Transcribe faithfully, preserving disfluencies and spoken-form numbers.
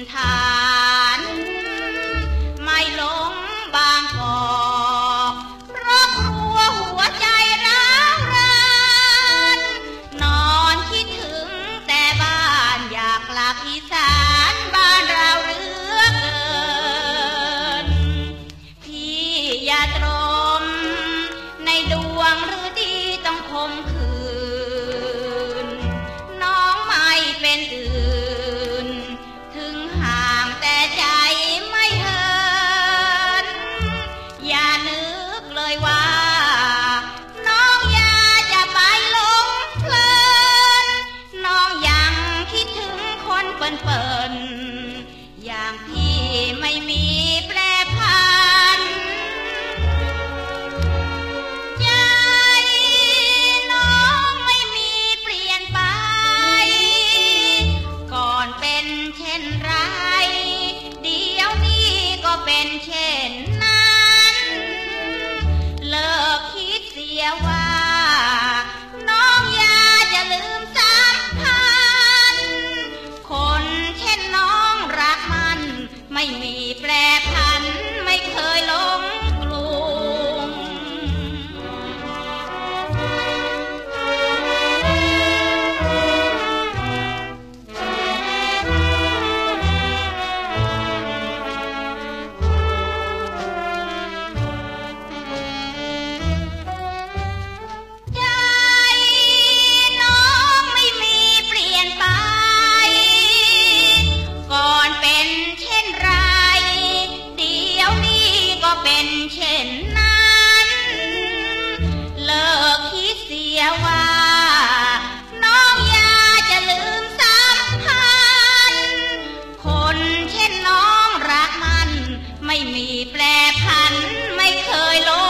ฐานไม่หลงบางกอกเพราะกลัวหัวใจร้าวรานนอนคิดถึงแต่บ้านอยากกลับอีสานบ้านเราเหลือเกินพี่อย่าตรมในดวงฤดีต้องคมคืนน้องไม่เป็นอื่นถึงห่างแต่ใจไม่เหินอย่านึกเลยว่าน้องอยากจะไปหลงเพลินน้องยังคิดถึงคนเปิ่นๆอย่างพี่ไม่มีแปรผันใจน้องไม่มีเปลี่ยนไปก่อนเป็นเช่นไรเดี๋ยวนี้ก็เป็นเช่นนั้นเลิกคิดเสียว่าน้องอยากจะลืมสัมพันธ์คนเช่นน้องรักมันไม่มีแปรผันไม่เคยหลงกรุงใจน้องไม่มีเปลี่ยนไปก่อนเป็นเช่นไรเดี๋ยวนี้ก็เป็นเช่นนั้นเลิกคิดเสียว่าน้องอยากจะลืมสัมพันธ์คนเช่นน้องรักมันไม่มีแปรผันไม่เคยหลง